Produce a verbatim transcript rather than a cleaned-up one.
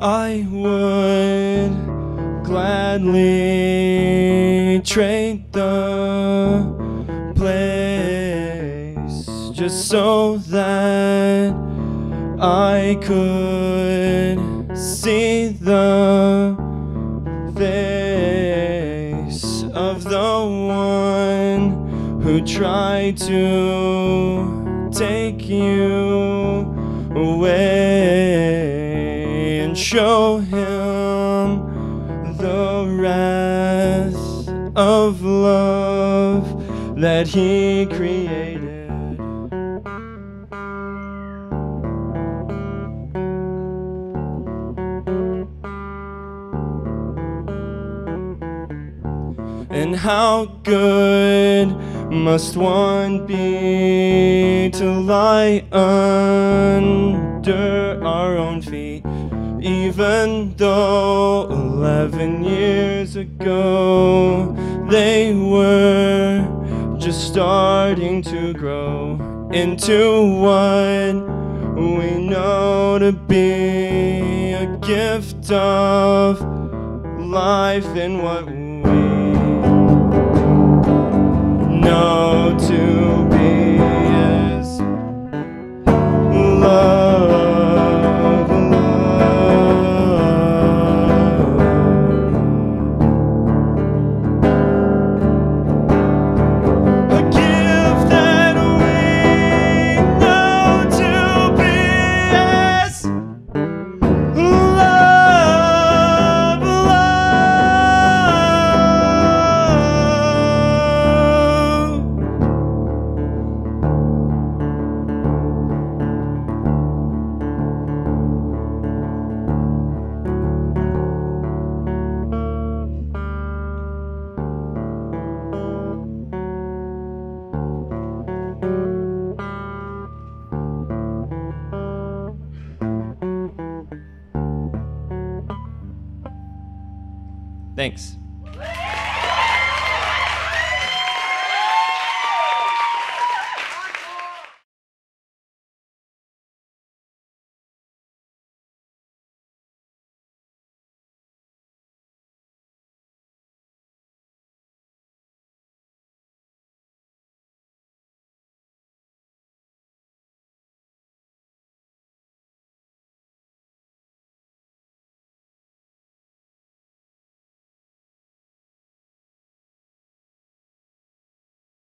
I would gladly trade the place just so that I could see the face of the one who tried to take you away, and show him the wrath of love that he created. And how good must one be to lie under our own feet, even though eleven years ago they were just starting to grow into what we know to be a gift of life, and what we know to be is love, love. A gift that we know to be is love, Thanks.